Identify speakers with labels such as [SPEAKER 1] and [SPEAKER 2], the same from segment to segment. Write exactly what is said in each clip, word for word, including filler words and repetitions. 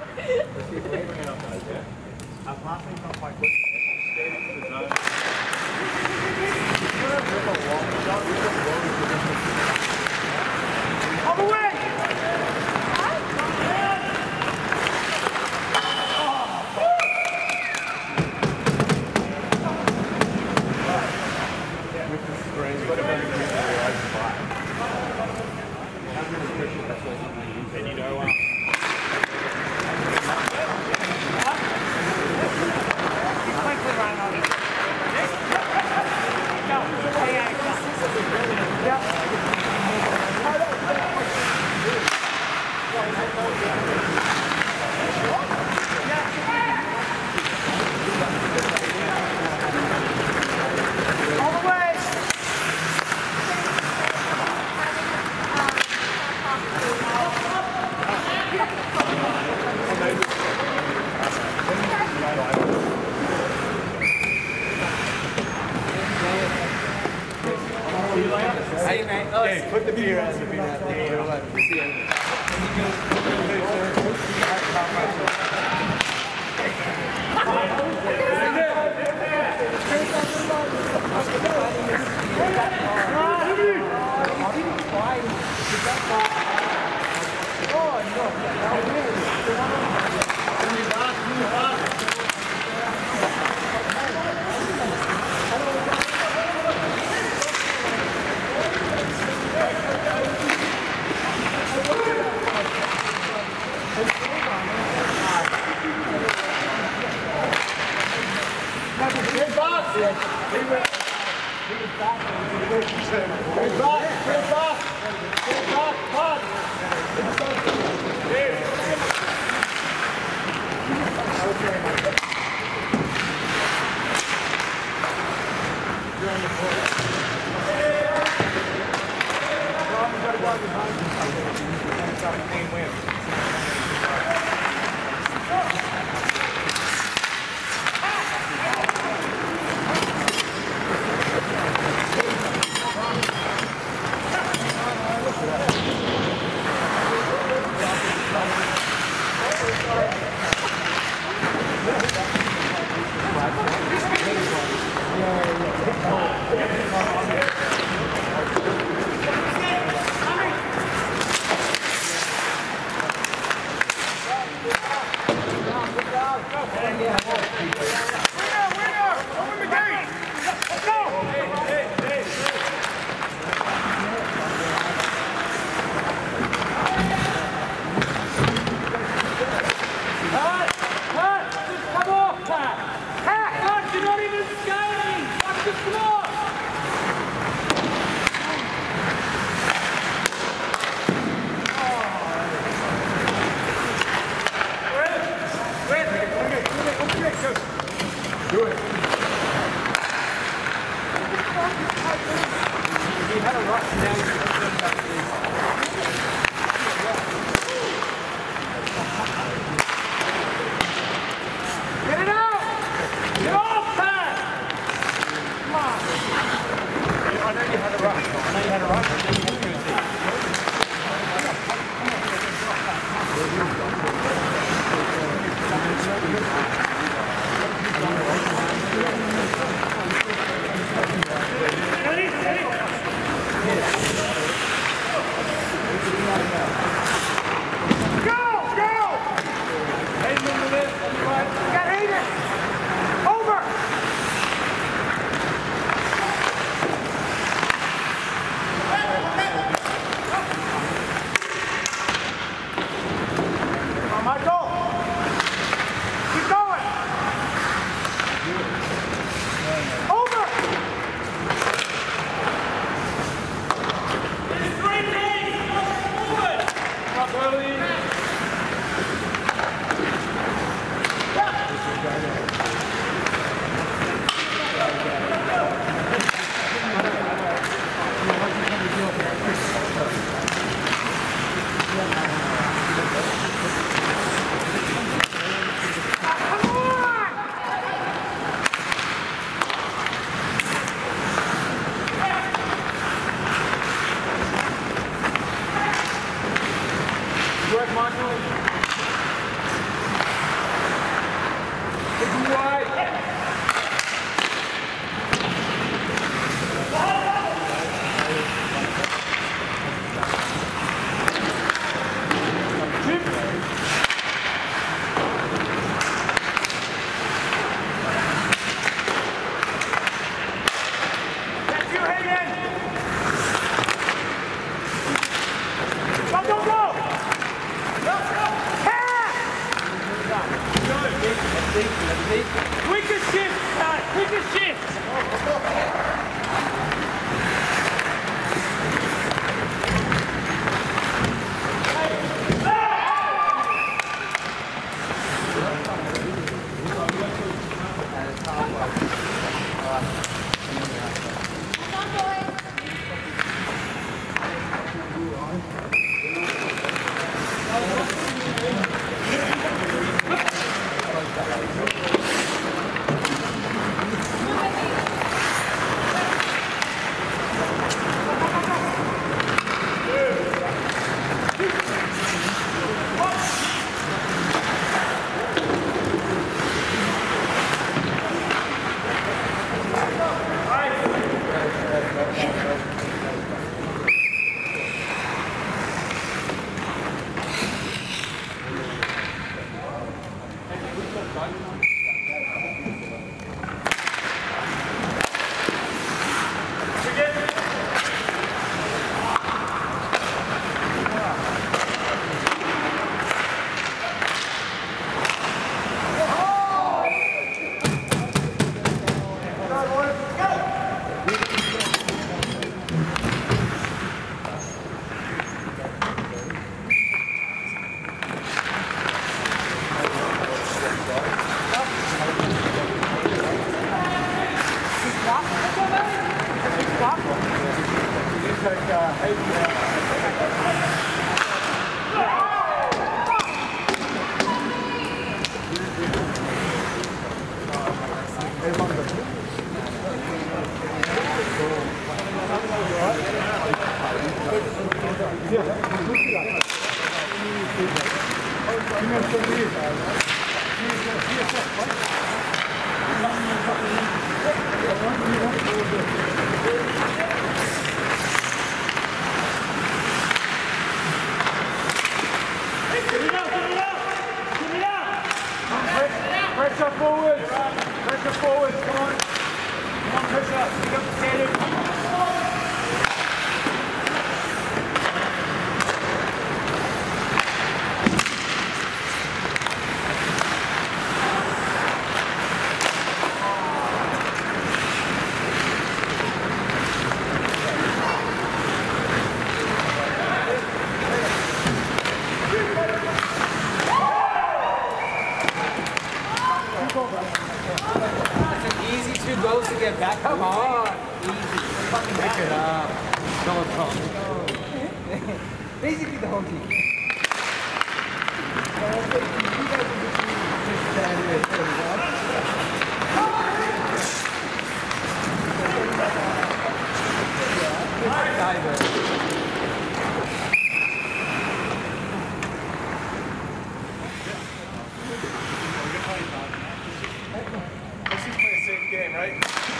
[SPEAKER 1] Our passing's not quite quick. Stay into the zone. On the way! And you know what?
[SPEAKER 2] Hey, mate. Oh,
[SPEAKER 1] hey, put the beer out. The beer out. There you go. See you.
[SPEAKER 2] Pressure forward! Pressure forward, come on! Come on, pressure! Pick up the standard!
[SPEAKER 3] Goals to get back. Come on. Easy. Fucking pick it up. Go on, Tom. Basically the whole team.
[SPEAKER 1] Game, right?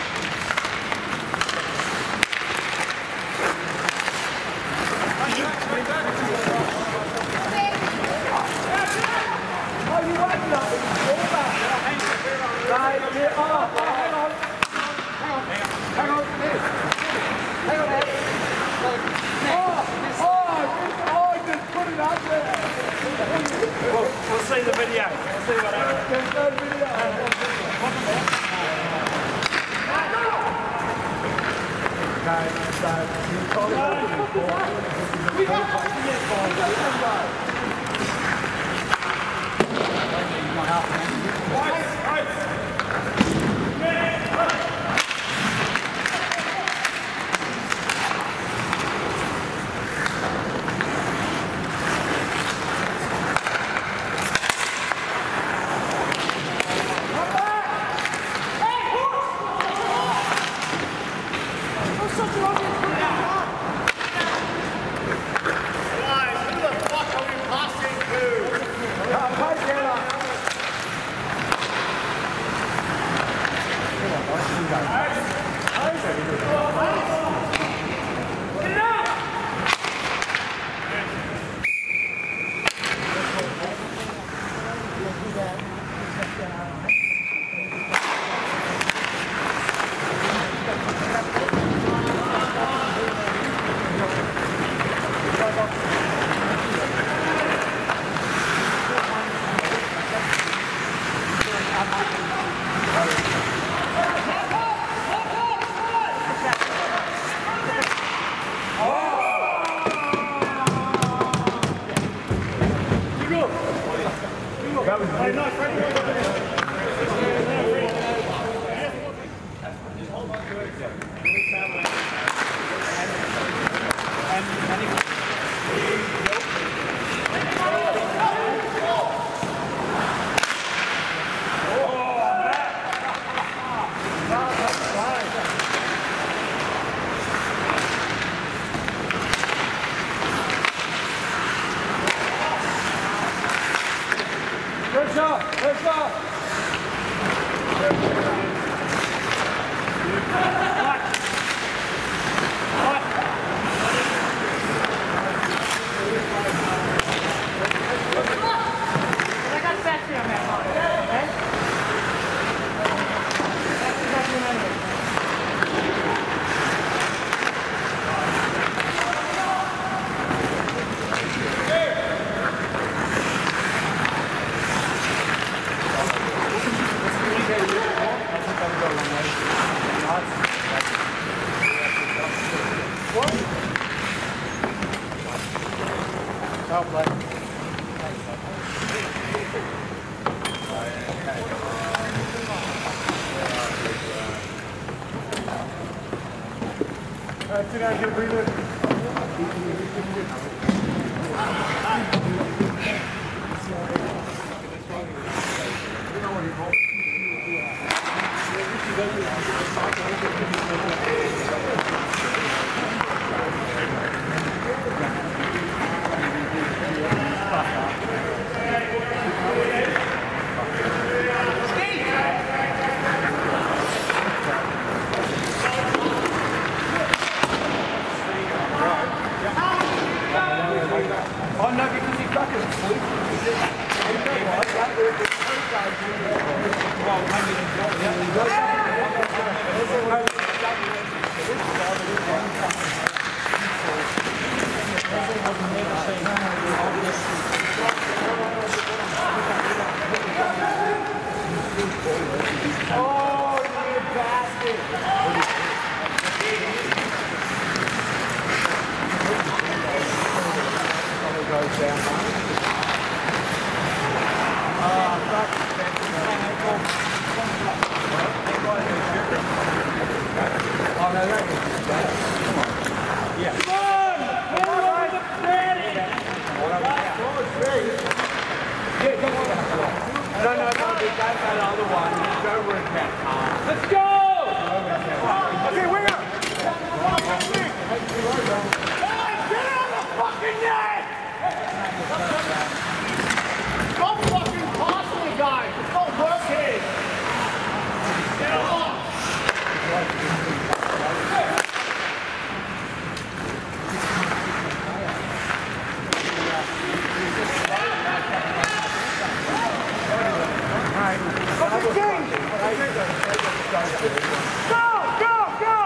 [SPEAKER 1] We'll, we'll see the video. We'll see what happens. There's no video. Guys, guys, you call it we have to get ball. Twice, twice. Alright, sit down, get a breather.
[SPEAKER 2] Oh no, because he fucking flew. Well, maybe he's got oh, you bastard! Goes down. Oh, fuck. Oh, no, that is bad. Yeah. Come on! Come on! The daddy! Yeah, go on. No, no, no, don't go that other one. Go Rink that car. Let's go! Okay, winger! Get on the fucking net! Stop fucking passing me, guys! It's not working! Get off! Go! Go! Go!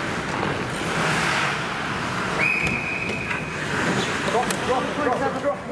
[SPEAKER 2] Drop, drop, drop, drop.